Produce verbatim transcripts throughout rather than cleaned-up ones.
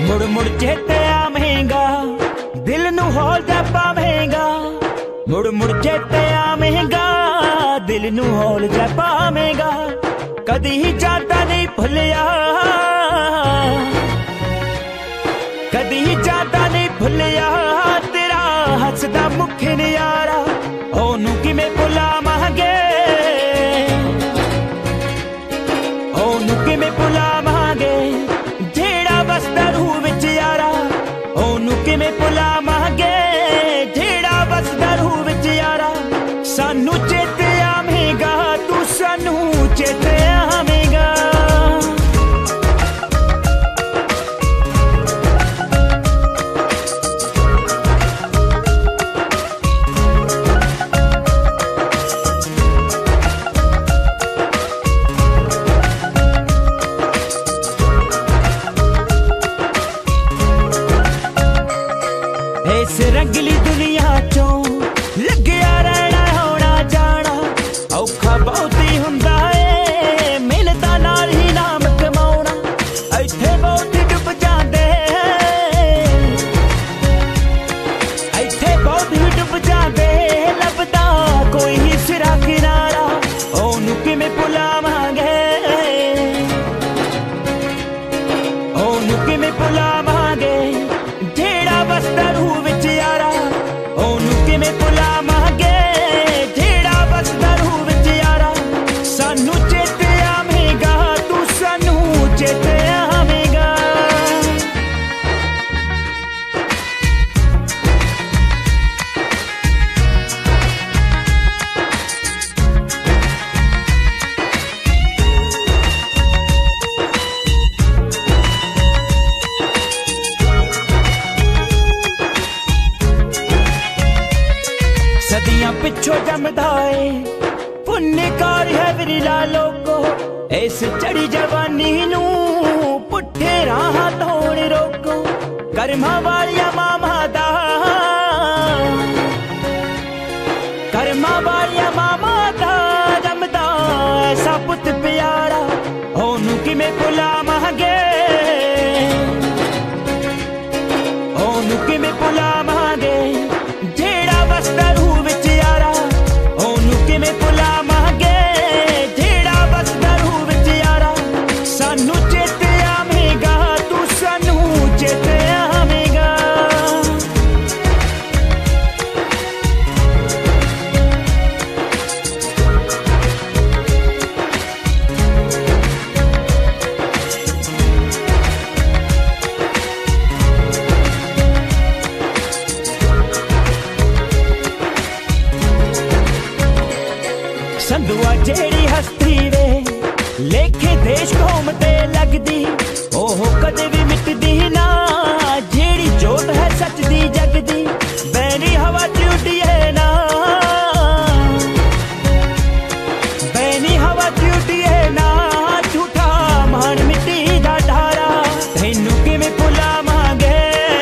ਮੁੜ ਮੁੜ ਚੇਤੇ ਆਵੇਂਗਾ, ਦਿਲ ਨੂੰ ਹੌਲ ਜਾ ਪਾਵੇਂਗਾ। ਮੁੜ ਮੁੜ ਚੇਤੇ ਆਵੇਂਗਾ, ਦਿਲ ਨੂੰ ਹੌਲ ਜਾ ਪਾਵੇਂਗਾ। ਕਦੀ ਜਾਂਦਾ ਨਹੀਂ ਭੁੱਲਿਆ, ਕਦੀ ਜਾਂਦਾ ਨਹੀਂ ਭੁੱਲਿਆ ਤੇਰਾ ਹੱਸਦਾ ਮੁਖ ਨਿਆਰਾ। ਉਹਨੂੰ ਕਿਵੇਂ ਭੁਲਾਵਾਂਗੇ, ਉਹਨੂੰ ਕਿਵੇਂ ਭੁਲਾਵਾਂਗੇ ਜਿਹੜਾ ਵਸਦਾ ਰੂਹ ਵਿੱਚ ਯਾਰਾ। ਉਹਨੂੰ ਕਿਵੇਂ ਭੁਲਾਵਾਂਗੇ ਜਿਹੜਾ ਵਸਦਾ ਰੂਹ ਵਿੱਚ ਯਾਰਾ। ਸਾਨੂੰ ਚੇਤੇ ਆਵੇਂਗਾ, ਤੂੰ ਸਾਨੂੰ ਚੇਤੇ ਆਵੇਂਗਾ। ਇਸ ਰੰਗਲੀ ਦੁਨੀਆ ਚੋਂ ਲੱਗਿਆ ਰਹਿਣਾ ਹੋਣਾ ਜਾਣਾ ਔਖਾ ਬਹੁਤ ਹੀ ਹੁੰਦਾ ਏ। ਮਿਹਨਤਾਂ ਨਾਲ ਹੀ ਨਾਮ ਕਮਾਉਣਾ ਇੱਥੇ ਬਹੁਤ ਹੀ ਡੁੱਬ ਜਾਂਦੇ, ਇੱਥੇ ਬਹੁਤ ਹੀ ਡੁੱਬ ਜਾਂਦੇ। ਲੱਭਦਾ ਕੋਈ ਹੀ ਸਿਰਾ ਕਿਨਾਰਾ, ਉਹਨੂੰ ਕਿਵੇਂ ਭੁਲਾਵਾਂਗੇ, ਉਹਨੂੰ ਕਿਵੇਂ ਭੁਲਾਵਾਂਗੇ ਜਿਹੜਾ ਵਸਦਾ ਰੂਹ ਵਿੱਚ ਯਾਰਾ। ਉਹਨੂੰ ਕਿਵੇਂ ਭੁਲਾਵਾਂਗੇ ਜਿਹੜਾ ਵਸਦਾ ਰੂਹ ਵਿੱਚ ਯਾਰਾ। ਸਾਨੂੰ ਚੇਤੇ ਆਵੇਂਗਾ, ਤੂੰ ਸਾਨੂੰ ਚੇਤੇ ਆਵੇਂਗਾ। ਸਦੀਆਂ ਪਿੱਛੋਂ ਜੰਮਦਾ ਏ ਪੁੰਨਕਾਰ ਹੈ ਵਿਰਲਾ ਲੋਕੋ। ਇਸ ਚੜੀ ਜਵਾਨੀ ਨੂੰ ਪੁੱਠੇ ਰਾਹਾਂ ਤੋਂ ਰੋਕੋ। ਕਰਮਾਂ ਵਾਲੀਆਂ ਮਾਵਾਂ ਦਾ, ਕਰਮਾਂ ਵਾਲੀਆਂ ਮਾਵਾਂ ਦਾ ਜੰਮਦਾ ਐਸਾ ਪੁੱਤ ਪਿਆਰਾ। ਉਹਨੂੰ ਕਿਵੇਂ ਭੁਲਾਵਾਂਗੇ, ਉਹਨੂੰ ਕਿਵੇਂ ਭੁਲਾਵਾਂਗੇ ਜਿਹੜਾ ਵਸਦਾ ਰੂਹ ਵਿੱਚ ਯਾਰਾ। ਉਹਨੂੰ ਕਿਵੇਂ ਭੁਲਾਵਾਂਗੇ ਜਿਹੜਾ ਵਸਦਾ ਰੂਹ ਵਿੱਚ ਯਾਰਾ। ਸਾਨੂੰ ਚੇਤੇ ਆਵੇਂਗਾ, ਤੂੰ ਸਾਨੂੰ ਚੇਤੇ ਆਵੇਂਗਾ। ਸੰਧੂਆ ਜਿਹੜੀ ਹਸਤੀ ਵੇ ਲੇਖੇ ਦੇਸ਼ ਕੌਮ ਤੇ ਲੱਗਦੀ, ਉਹ ਕਦੇ ਵੀ ਮਿਟਦੀ ਨਾ ਜਿਹੜੀ ਜੋਤ ਹੈ ਸੱਚ ਦੀ ਜਗਦੀ। ਬੈਰੀ ਹਵਾ ਚ ਉੱਡੀਏ ਨਾ, ਬੈਨੀ ਹਵਾ ਚ ਉੱਡੀਏ ਨਾ ਝੂਠਾ ਮਾਣ ਮਿੱਟੀ ਦਾ ਢਾਰਾ। ਤੈਨੂੰ ਕਿਵੇਂ ਭੁਲਾਵਾਂਗੇ,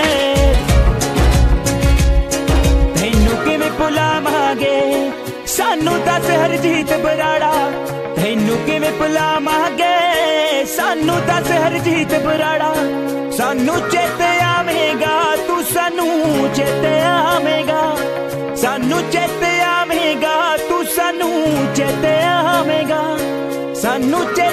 ਤੈਨੂੰ ਕਿਵੇਂ ਭੁਲਾਵਾਂਗੇ ਸਾਨੂੰ ਦੱਸ ਹਰਜੀਤ ਬਰਾੜਾ। ਤੈਨੂੰ ਕਿਵੇਂ ਭੁਲਾਵਾਂਗੇ ਸਾਨੂੰ ਦੱਸ ਹਰਜੀਤ ਬਰਾੜਾ। ਸਾਨੂੰ ਚੇਤੇ ਆਵੇਂਗਾ, ਤੂੰ ਸਾਨੂੰ ਚੇਤੇ ਆਵੇਂਗਾ। ਸਾਨੂੰ ਚੇਤੇ ਆਵੇਂਗਾ, ਤੂੰ ਸਾਨੂੰ ਚੇਤੇ ਆਵੇਂਗਾ। ਸਾਨੂੰ